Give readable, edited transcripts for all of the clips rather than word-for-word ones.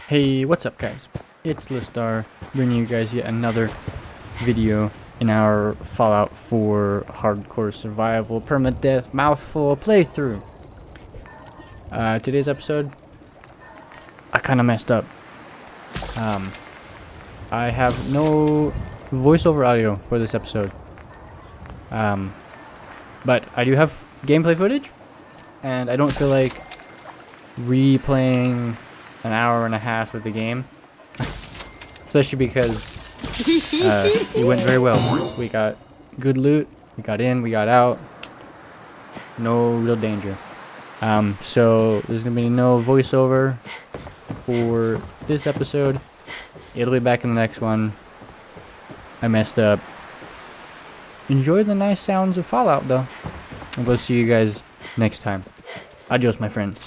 Hey, what's up guys? It's Listar, bringing you guys yet another video in our Fallout 4 Hardcore Survival Permadeath Mouthful playthrough. Today's episode, I kinda messed up. I have no voiceover audio for this episode. But I do have gameplay footage, and I don't feel like replaying an hour and a half of the game. Especially because it went very well. We got good loot, we got in, we got out. No real danger. So there's gonna be no voiceover for this episode. It'll be back in the next one. I messed up. Enjoy the nice sounds of Fallout though. And we'll see you guys next time. Adios, my friends.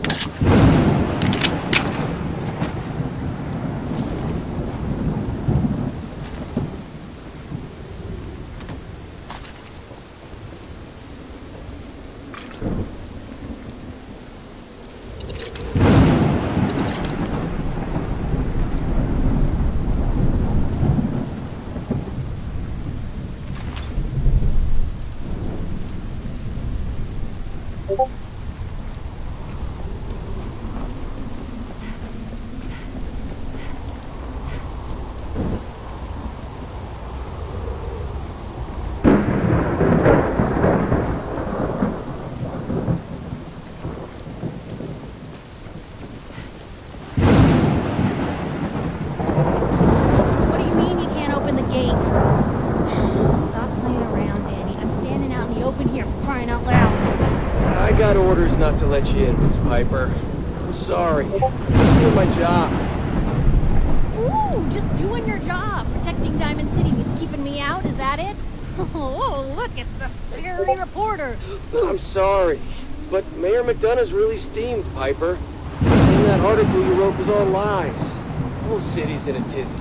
Not to let you in, Miss Piper. I'm sorry. I'm just doing my job. Ooh, just doing your job. Protecting Diamond City means keeping me out, is that it? Oh, look, it's the scary reporter. I'm sorry, but Mayor McDonough's really steamed, Piper. Saying that article you wrote was all lies. The whole city's in a tizzy.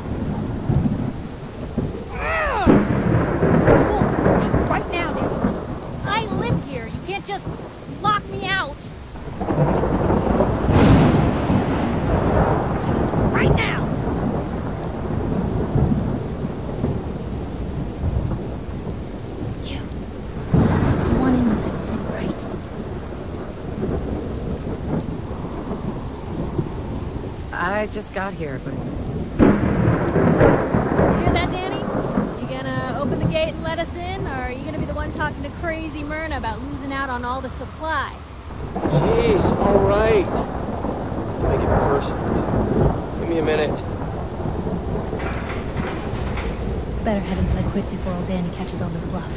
You'll open this gate right now, Davison. I live here. You can't just lock me out. Right now. You want in with Diamond City, right? I just got here, but... Hear that, Danny? You gonna open the gate and let us in, or are you gonna be the one talking to crazy Myrna about losing out on all the supply? Jeez, all right. Don't make it personal. Give me a minute. Better head inside quick before old Danny catches on to the bluff.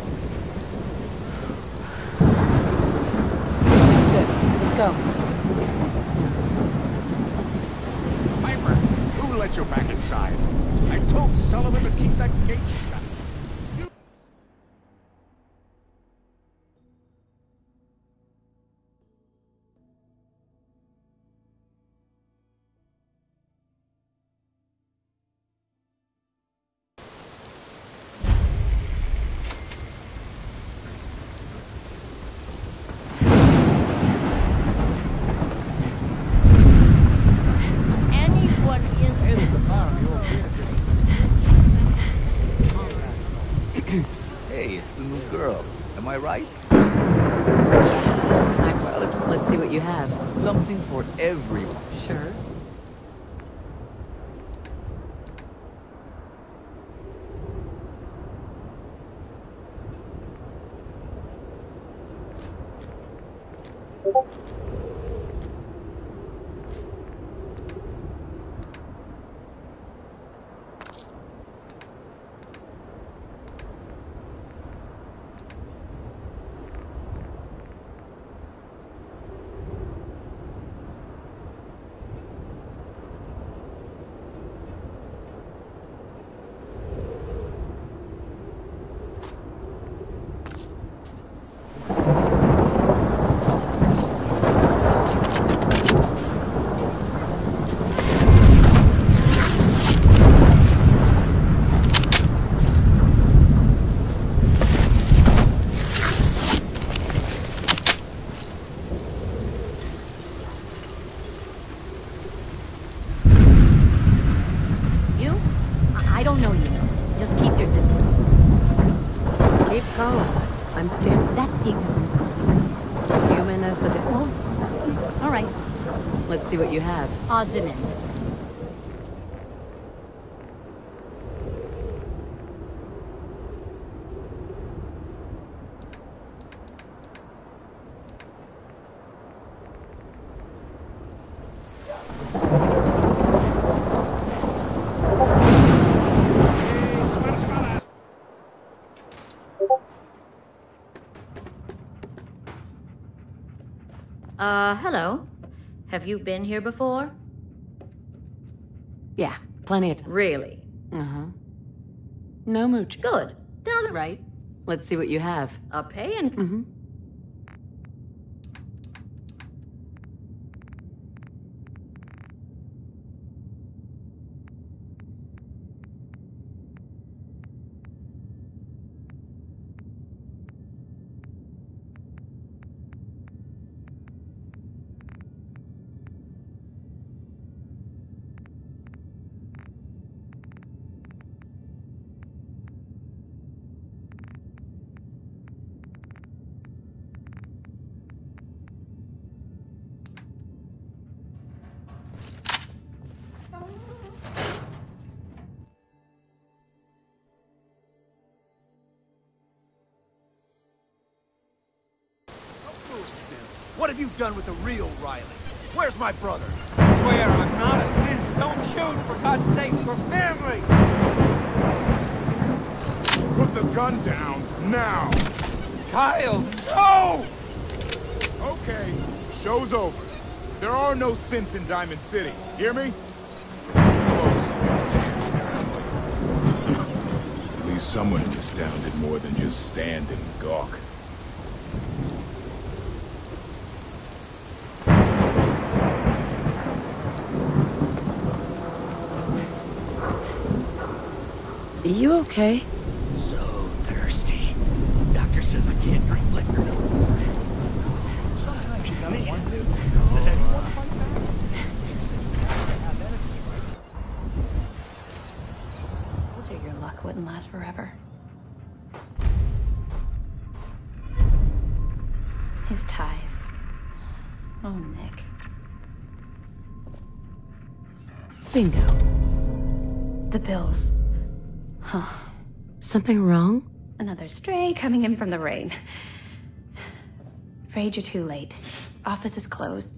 Sounds good. Let's go. Piper, who let you back inside? I told Sullivan to keep that gate shut. Hey, it's the new girl. Am I right? Well, let's see what you have. Something for everyone. Sure. I don't know you. Just keep your distance. Keep calm. I'm standing. That's exactly. Human as the devil. All right. Let's see what you have. Odds and ends. Hello. Have you been here before? Yeah, plenty of time. Really? Uh-huh. No mooch. Good. Now the Right. Let's see what you have. a pay and Mm-hmm. What have you done with the real Riley? Where's my brother? I swear I'm not a sin. Don't shoot, for God's sake, for family! Put the gun down, now! Kyle, no! Okay, show's over. There are no synths in Diamond City. Hear me? At least someone in this town did more than just stand and gawk. You okay? So thirsty. Doctor says I can't drink liquor no more. Sometimes you gotta want to. Does anyone fight that? Told you your luck wouldn't last forever. His ties. Oh, Nick. Bingo. The bills. Huh. Something wrong? Another stray coming in from the rain. Afraid you're too late. Office is closed.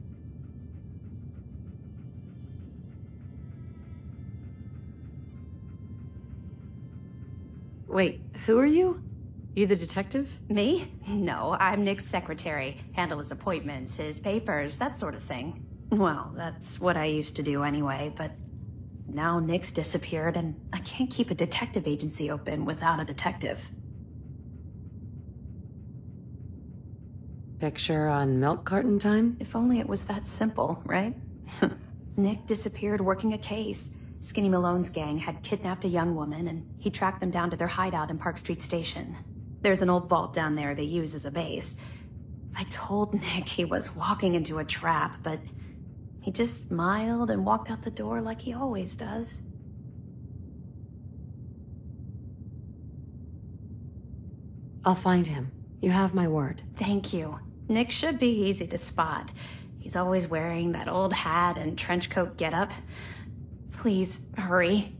Wait, who are you? You the detective? Me? No, I'm Nick's secretary. Handle his appointments, his papers, that sort of thing. Well, that's what I used to do anyway, but now Nick's disappeared and I can't keep a detective agency open without a detective. Picture on milk carton time? If only it was that simple, right? Nick disappeared working a case. Skinny Malone's gang had kidnapped a young woman and he tracked them down to their hideout in Park Street Station. There's an old vault down there they use as a base. I told Nick he was walking into a trap, but he just smiled and walked out the door like he always does. I'll find him. You have my word. Thank you. Nick should be easy to spot. He's always wearing that old hat and trench coat getup. Please, hurry.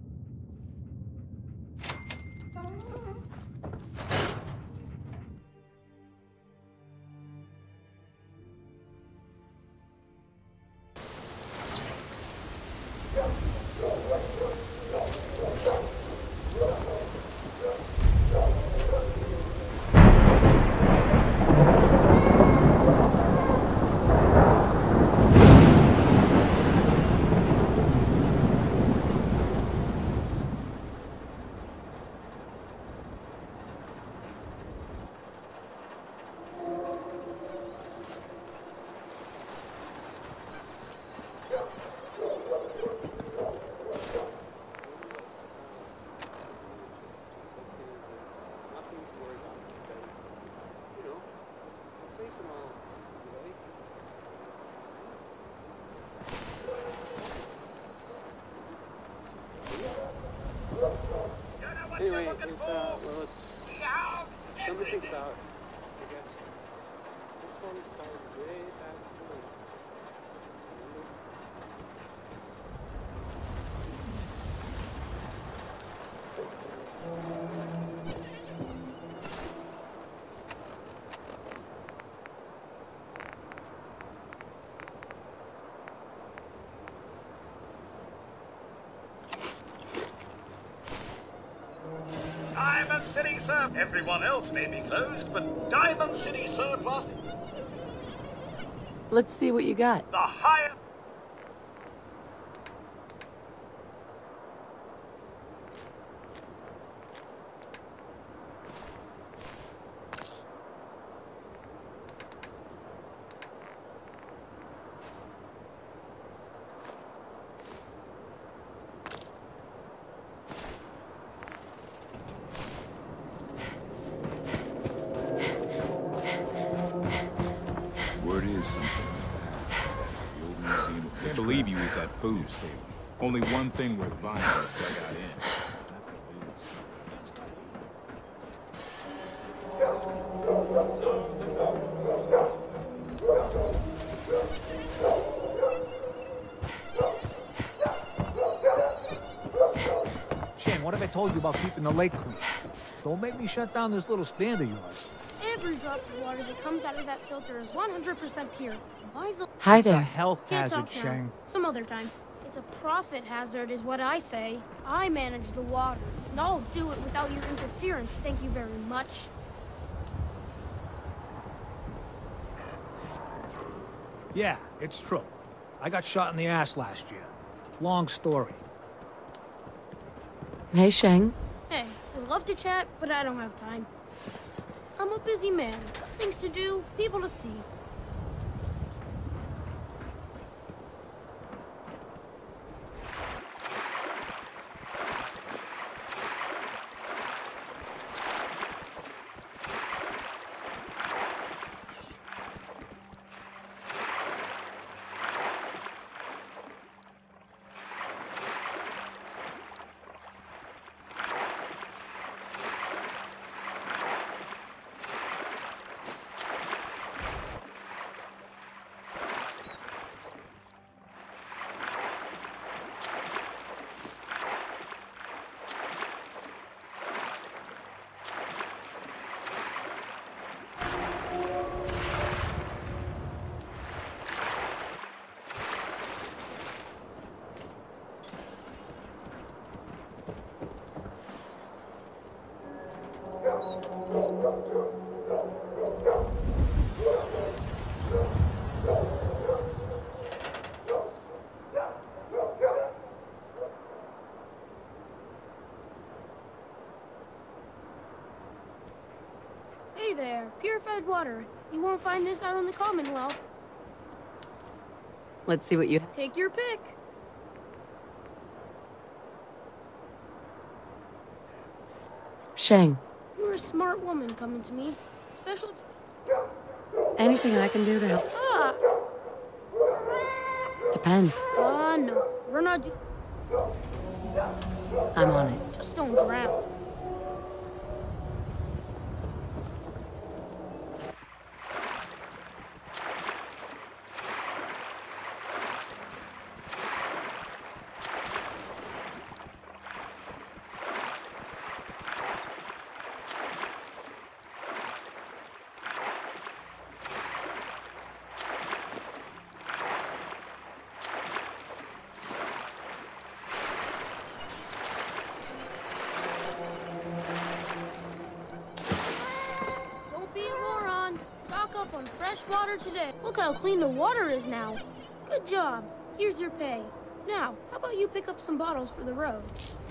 Anyway, well, it's something to think about, I guess. This one's called Way Back When. Diamond City Surplus. Everyone else may be closed, but Diamond City Surplus. Let's see what you got. The higher. Word is something like that. The old museum of Can't believe you eat that food. Only one thing worth buying is what I got in. That's the booze. Shane, what have I told you about keeping the lake clean? Don't make me shut down this little stand of yours. If Every drop of water that comes out of that filter is 100% pure. Wise. Hi It's a there. health Can't hazard, talk now. Shang. Some other time. It's a profit hazard is what I say. I manage the water, and I'll do it without your interference. Thank you very much. Yeah, it's true. I got shot in the ass last year. Long story. Hey, Shang. Hey, I'd love to chat, but I don't have time. I'm a busy man. Things to do, people to see. Hey there, purified water. You won't find this out in the Commonwealth. Let's see what you... Take your pick. Shang, You're a smart woman coming to me. Special... anything I can do to help? Ah! Depends. No. We're not do... I'm on it. Just don't drown. Up on fresh water today. Look how clean the water is now. Good job. Here's your pay. Now, how about you pick up some bottles for the road?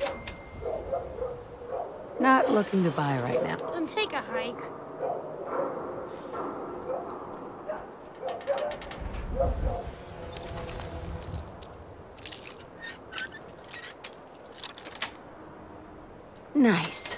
Not looking to buy right now. Then take a hike. Nice.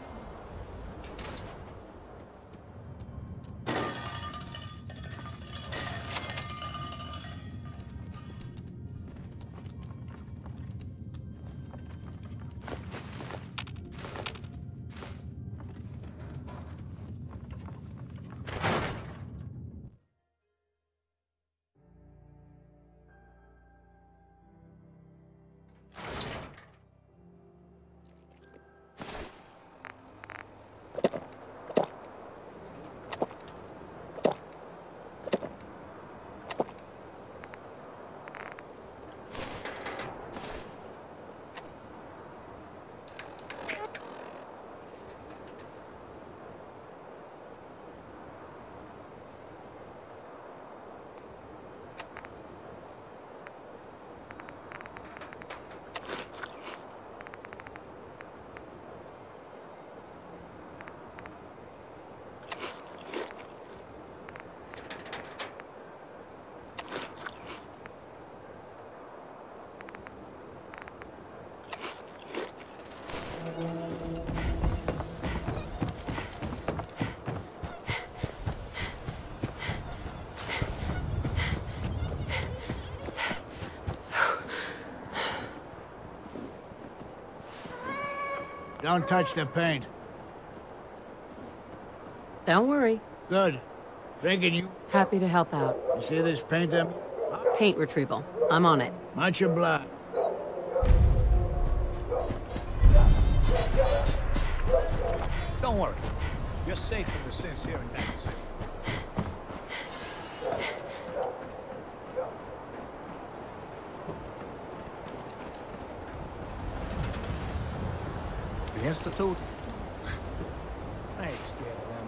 Don't touch the paint. Don't worry. Good. Thinking you... Happy to help out. You see this paint up? Paint retrieval. I'm on it. Much obliged. Don't worry. You're safe from the sins here in Diamond City. The Institute? I ain't scared of them.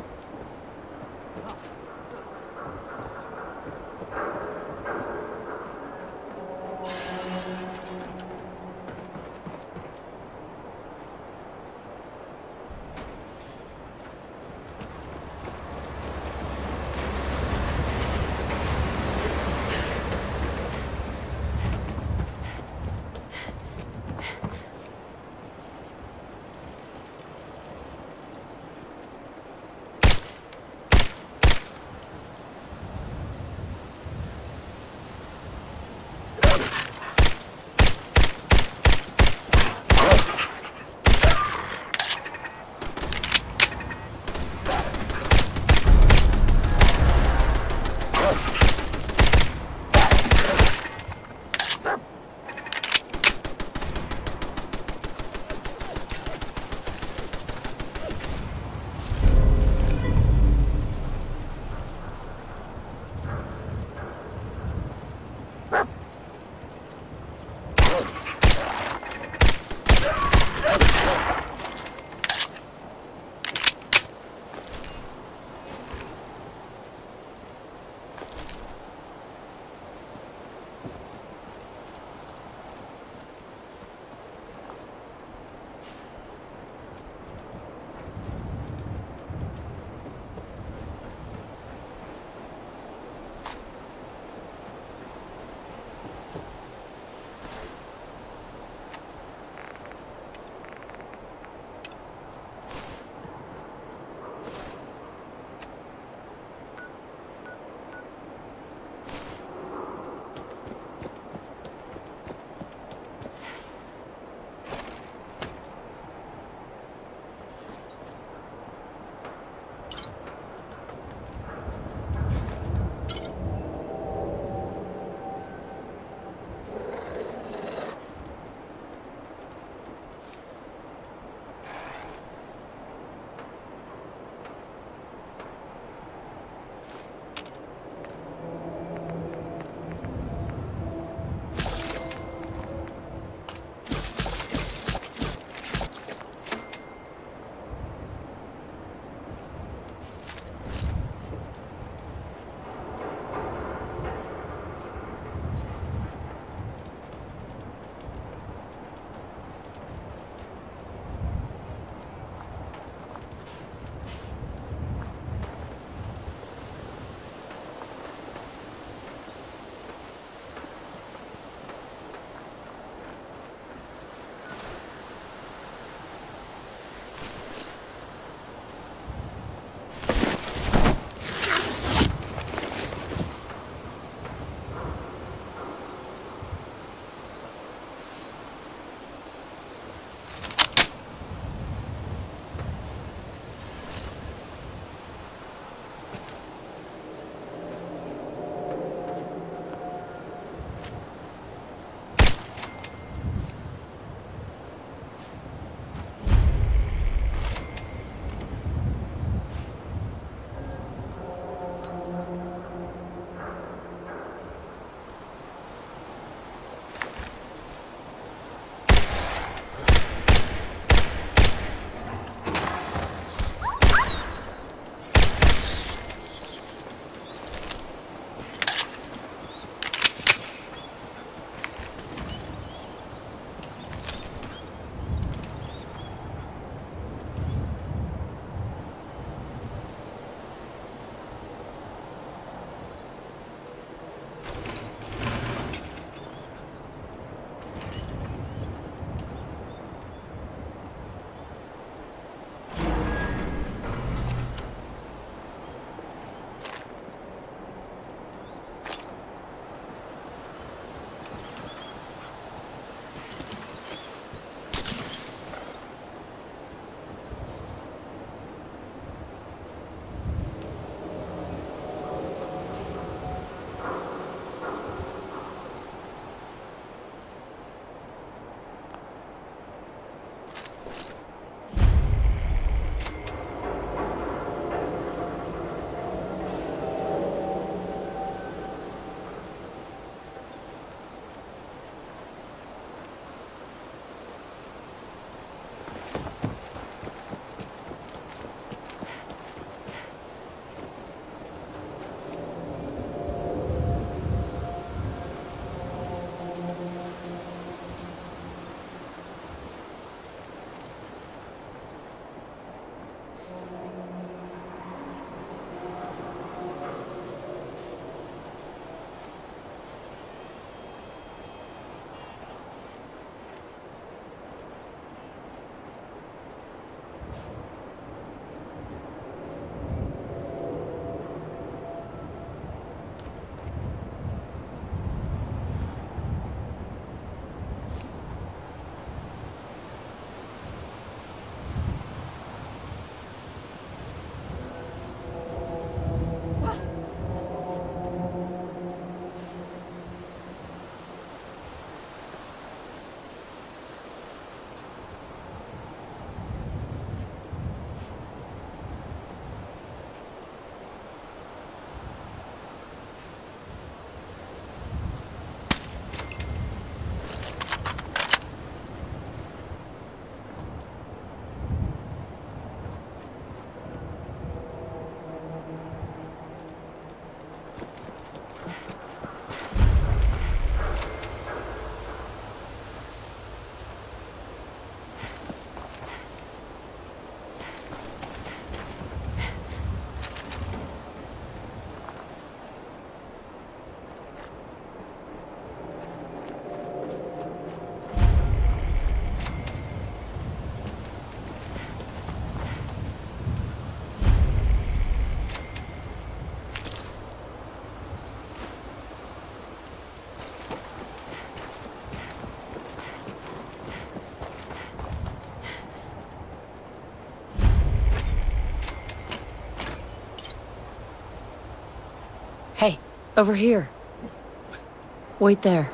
Over here. Wait there.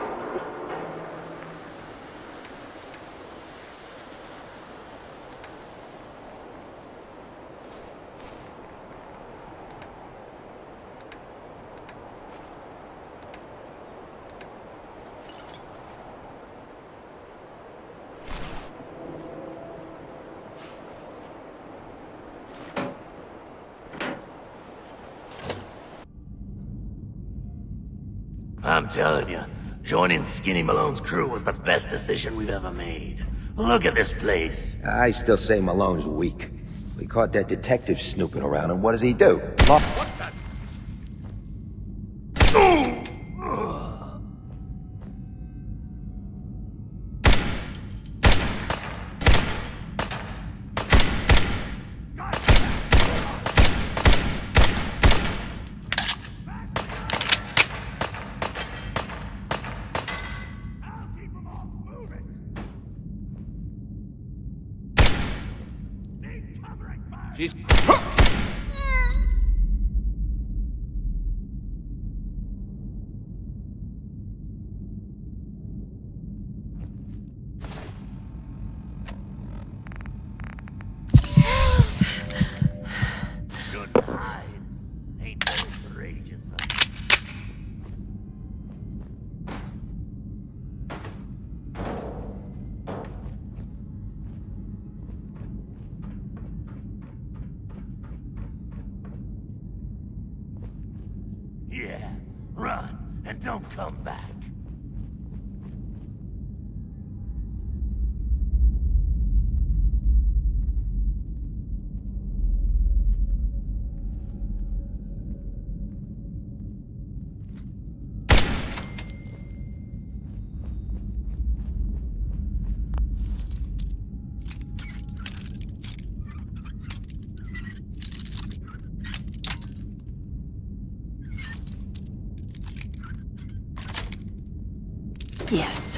I'm telling you, joining Skinny Malone's crew was the best decision we've ever made. Look at this place. I still say Malone's weak. We caught that detective snooping around, and what does he do? She's... Shouldn't hide. Ain't no courageous. Yeah, run, and don't come back. Yes.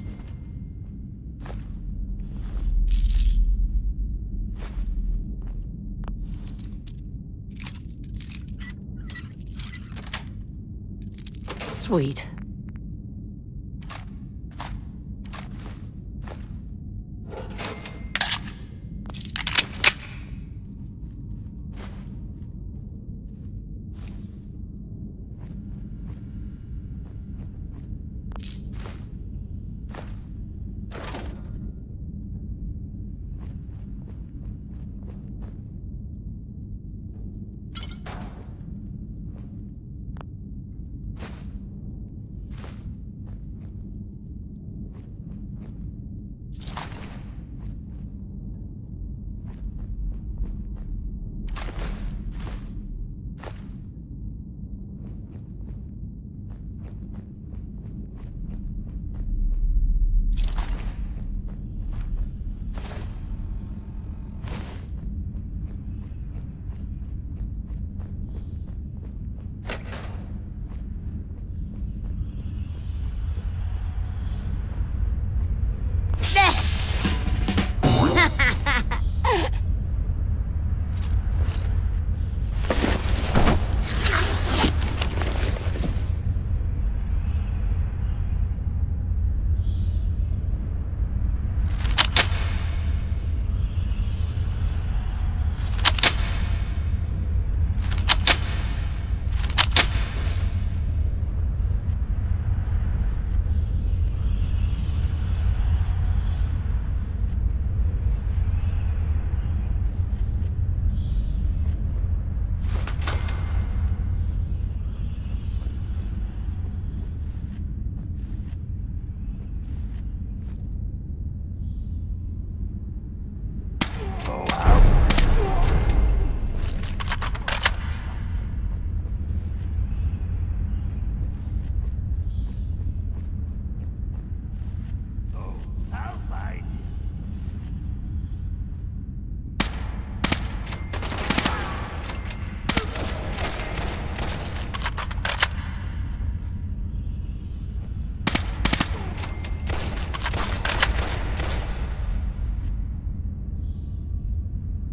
Sweet.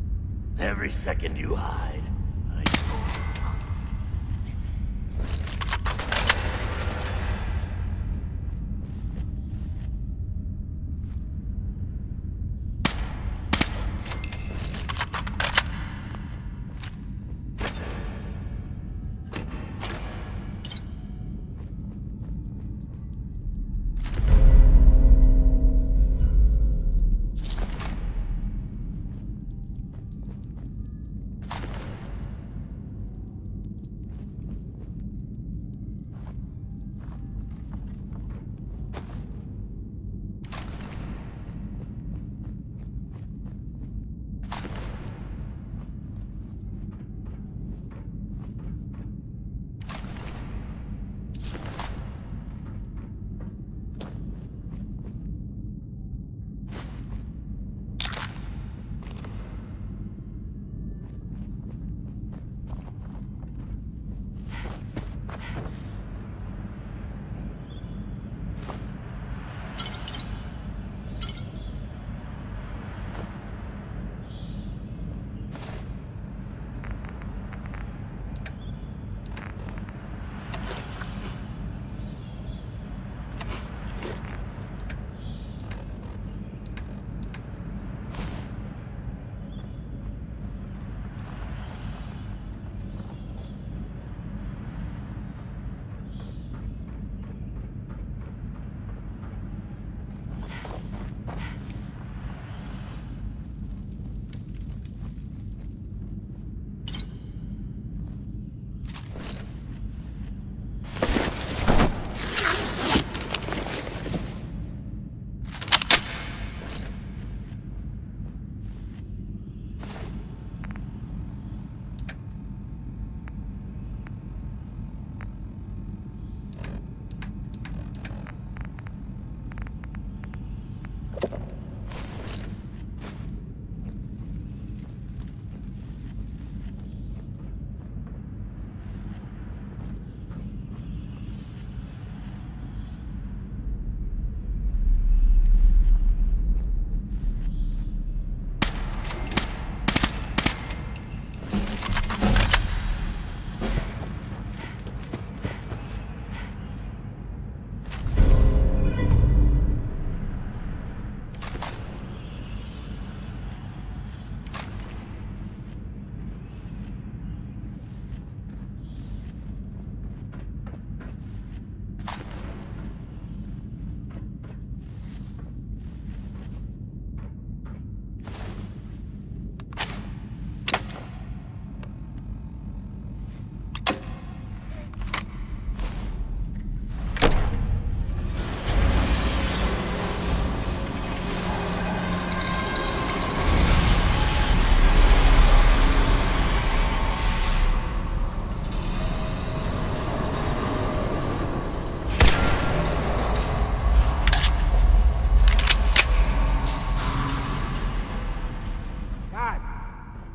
Every second you hide,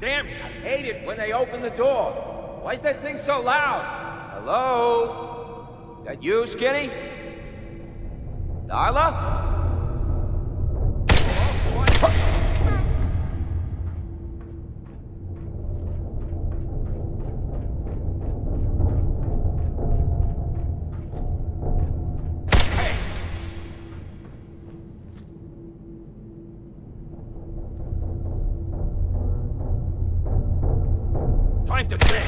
Damn it! I hate it when they open the door. Why is that thing so loud? Hello? That you, Skinny? Darla? Time to dance!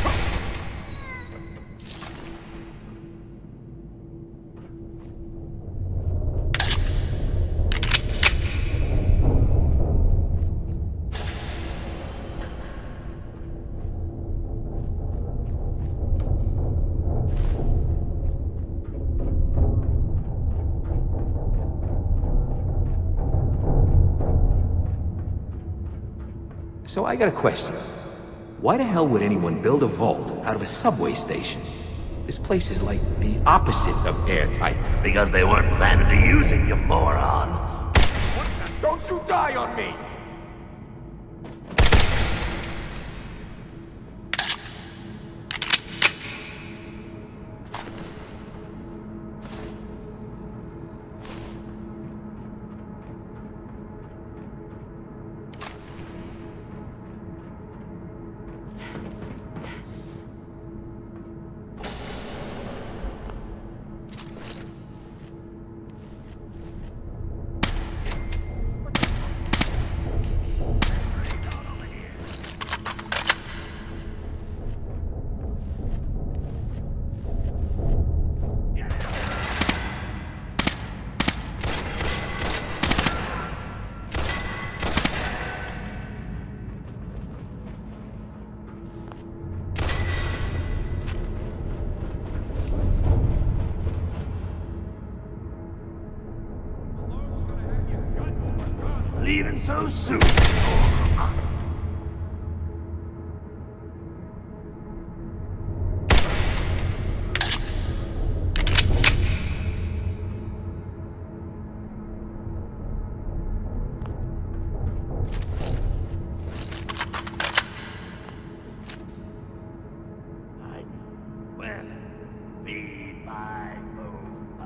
So I got a question. Why the hell would anyone build a vault out of a subway station? This place is like the opposite of airtight. Because they weren't planning to use it, you moron. Don't you die on me! Leaving so soon. Feed my food.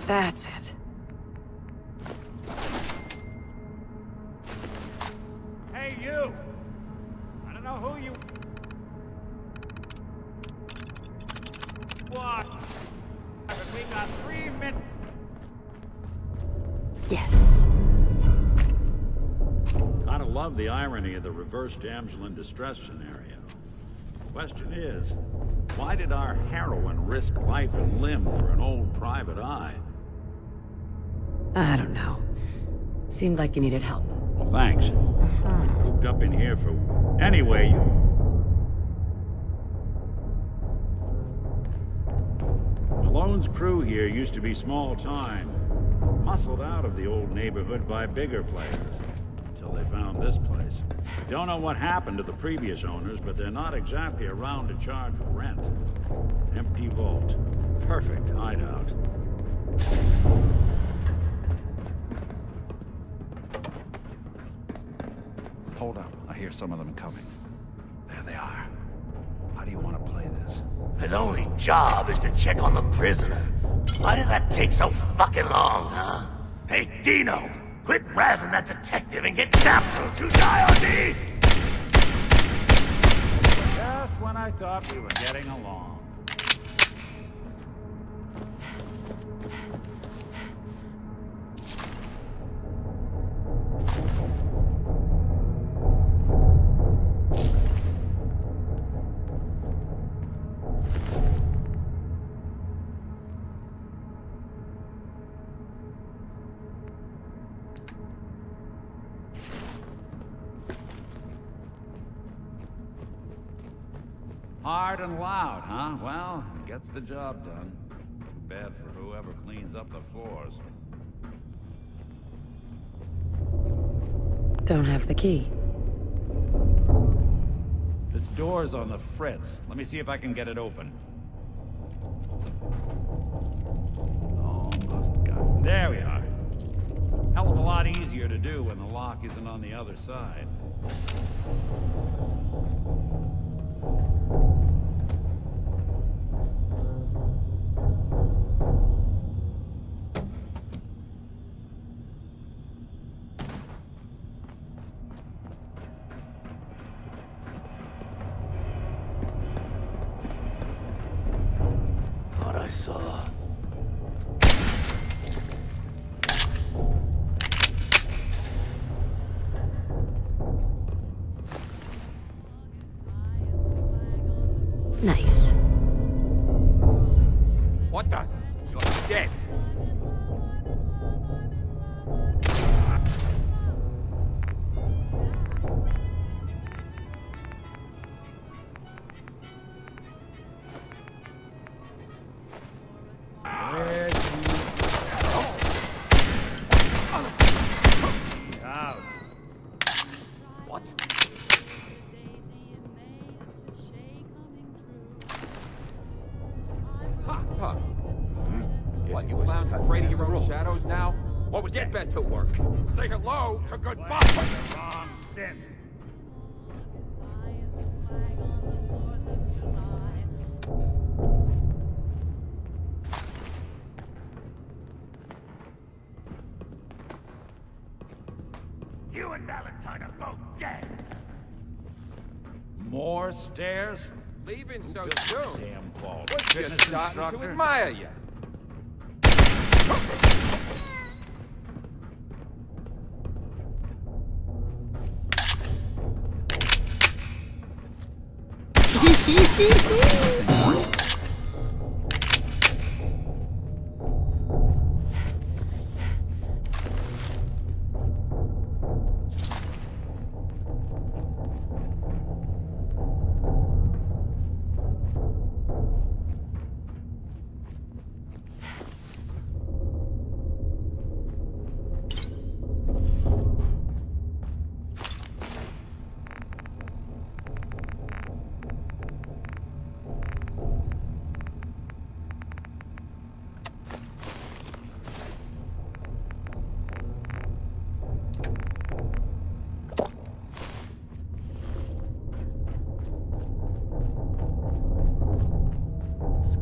That's it. Hey, you! I don't know who you... What? But we got 3 minutes... Yes. Gotta love the irony of the reverse damsel in distress scenario. Question is, why did our heroine risk life and limb for an old private eye? I don't know. Seemed like you needed help. Well, thanks. I've been cooped up in here for... Anyway, Malone's crew here used to be small time. Muscled out of the old neighborhood by bigger players. Until they found this place. Don't know what happened to the previous owners, but they're not exactly around to charge rent. Empty vault. Perfect hideout. Hold up. I hear some of them coming. There they are. How do you want to play this? His only job is to check on the prisoner. Why does that take so fucking long, huh? Hey, Dino! Quit razzing that detective and get capital to die on me! Just when I thought we were getting along. Hard and loud, huh? Well, gets the job done. Too bad for whoever cleans up the floors. Don't have the key. This door's on the fritz. Let me see if I can get it open. Almost got it. There we are. Hell of a lot easier to do when the lock isn't on the other side. Thought I saw... Nice. What the? You're dead. What, you clowns afraid of your own shadows now? What was get back to work? Say hello to goodbye! The wrong sin. You and Valentine are both dead! More stairs? Leaving so Good soon? Damn fault. Was just Fitness starting to instructor? admire you.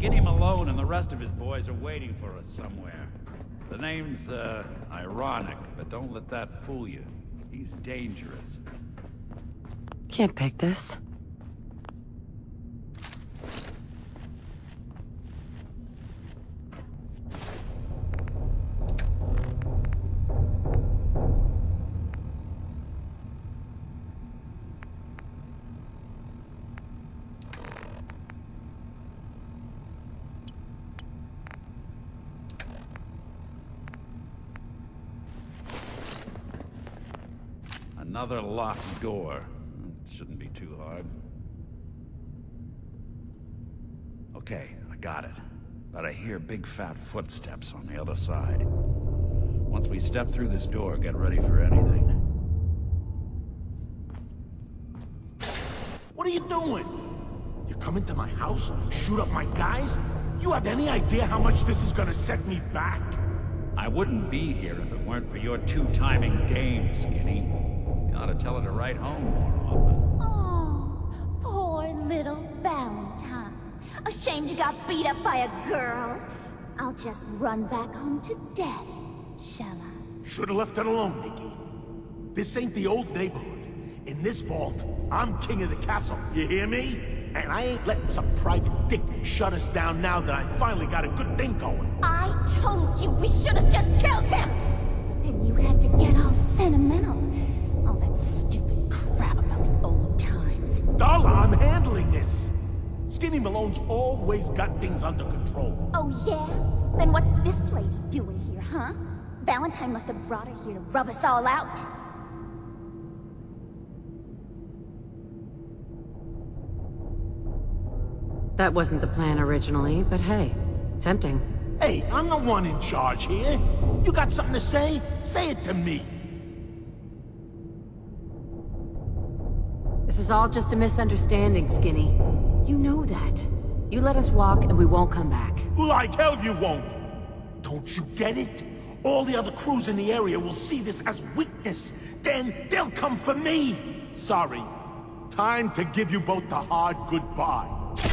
Skinny Malone and the rest of his boys are waiting for us somewhere. The name's, ironic, but don't let that fool you. He's dangerous. Can't pick this. Another locked door. Shouldn't be too hard. Okay, I got it. But I hear big fat footsteps on the other side. Once we step through this door, get ready for anything. What are you doing? You come into my house, shoot up my guys? You have any idea how much this is gonna set me back? I wouldn't be here if it weren't for your two-timing dame, Skinny. You ought to tell her to write home more often. Oh, poor little Valentine. Ashamed you got beat up by a girl. I'll just run back home to Daddy, shall I? Should've left it alone, Nikki. This ain't the old neighborhood. In this vault, I'm king of the castle, you hear me? And I ain't letting some private dick shut us down now that I finally got a good thing going. I told you we should have just killed him! But then you had to get all sentimental. All that stupid crap about the old times. Darla, I'm handling this. Skinny Malone's always got things under control. Oh yeah? Then what's this lady doing here, huh? Valentine must have brought her here to rub us all out. That wasn't the plan originally, but hey, tempting. Hey, I'm the one in charge here. You got something to say? Say it to me. This is all just a misunderstanding, Skinny. You know that. You let us walk and we won't come back. Like hell you won't. Don't you get it? All the other crews in the area will see this as weakness. Then they'll come for me. Sorry. Time to give you both the hard goodbye.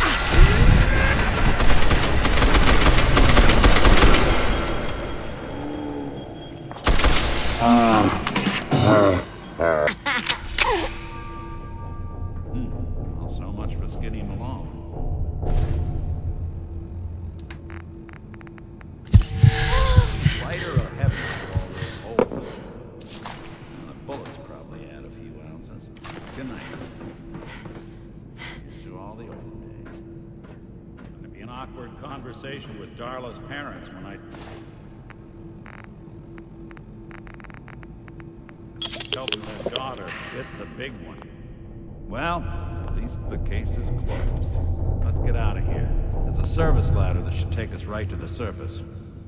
Well, so much for Skinny Malone. Lighter or heavier for all this hole? The bullets probably add a few ounces. Good night. Here's to all the old days. Gonna be an awkward conversation with Darla's parents when I... helping their daughter hit the big one. Well, at least the case is closed. Let's get out of here. There's a service ladder that should take us right to the surface.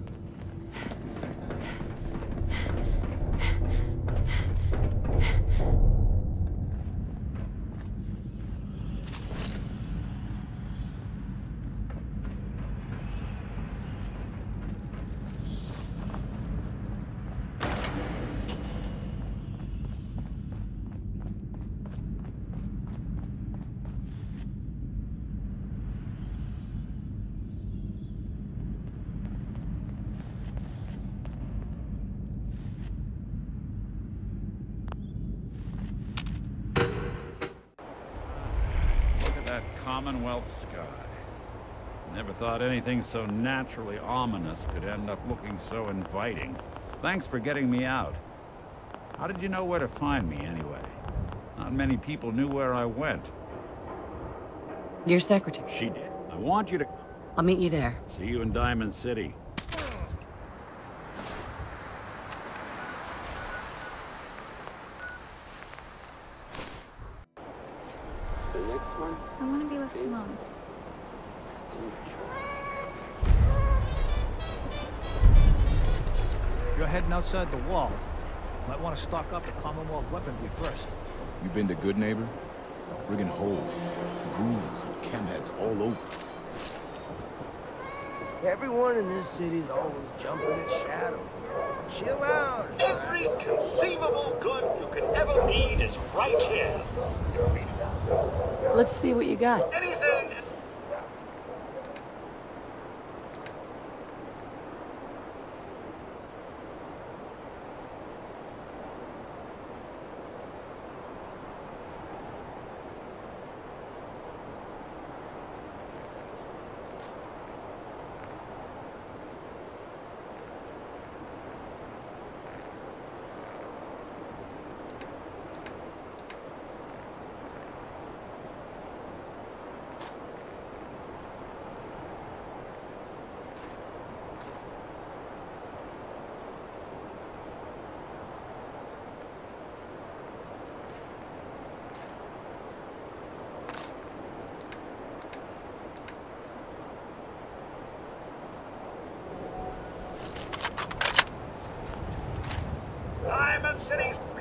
Commonwealth sky. Never thought anything so naturally ominous could end up looking so inviting. Thanks for getting me out. How did you know where to find me, anyway? Not many people knew where I went. Your secretary. She did. I want you to... I'll meet you there. See you in Diamond City. I want to be left alone. If you're heading outside the wall, you might want to stock up the Commonwealth weaponry first. You been to Good Neighbor? Friggin' hole. Ghouls and chemheads all over. Everyone in this city's always jumping at Shadow. Chill out. Every conceivable good you could ever need is right here. Let's see what you got. Anything.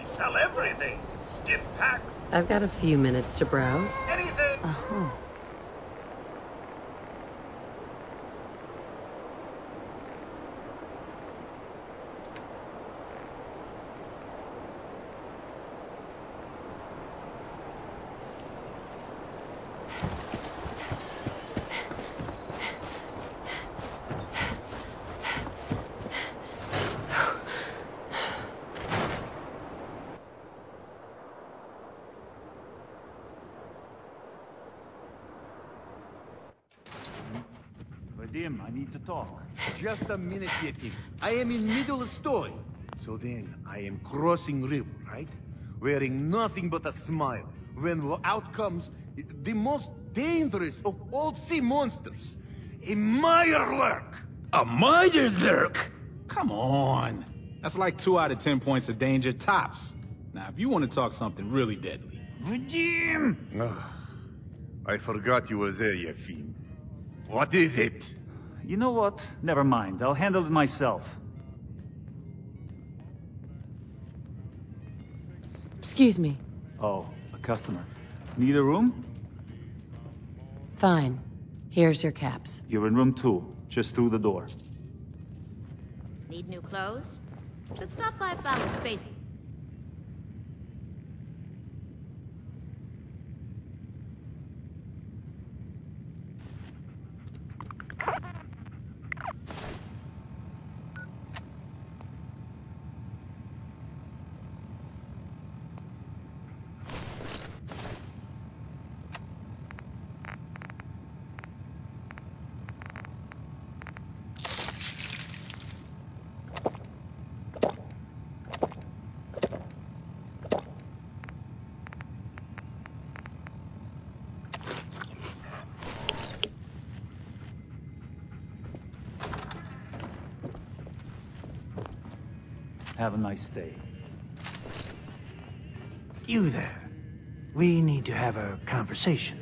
Sell everything. Skim packs. I've got a few minutes to browse. Anything. Uh-huh. Vadim, I need to talk. Just a minute, Yetim. I am in middle of story. So then, I am crossing river, right? Wearing nothing but a smile. When out comes the most dangerous of all sea monsters. A Mirelurk! A Mirelurk? Come on. That's like 2 out of 10 points of danger tops. Now, if you want to talk something really deadly. Vadim! I forgot you were there, Yefim. What is it? You know what? Never mind. I'll handle it myself. Excuse me. Oh, a customer. Need a room? Fine. Here's your caps. You're in room 2, just through the door. Need new clothes? Should stop by Falcon Space. Have a nice day. You there. We need to have a conversation.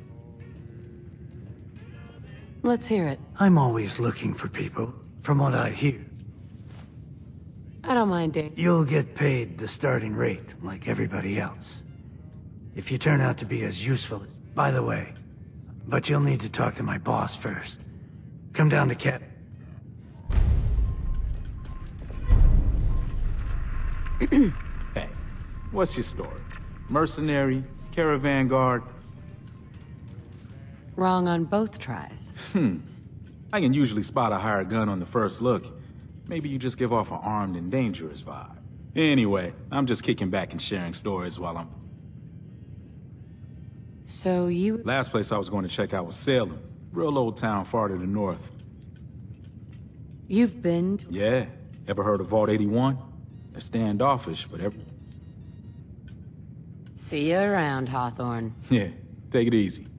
Let's hear it. I'm always looking for people, from what I hear. I don't mind, Dave. You'll get paid the starting rate, like everybody else. If you turn out to be as useful as... By the way, but you'll need to talk to my boss first. Come down to Cat... Hey, what's your story? Mercenary? Caravan guard? Wrong on both tries. I can usually spot a hired gun on the first look. Maybe you just give off an armed and dangerous vibe. Anyway, I'm just kicking back and sharing stories while I'm... So you... Last place I was going to check out was Salem. Real old town far to the north. You've been... Yeah. Ever heard of Vault 81? They're standoffish, but every... See you around, Hawthorne. Yeah, take it easy.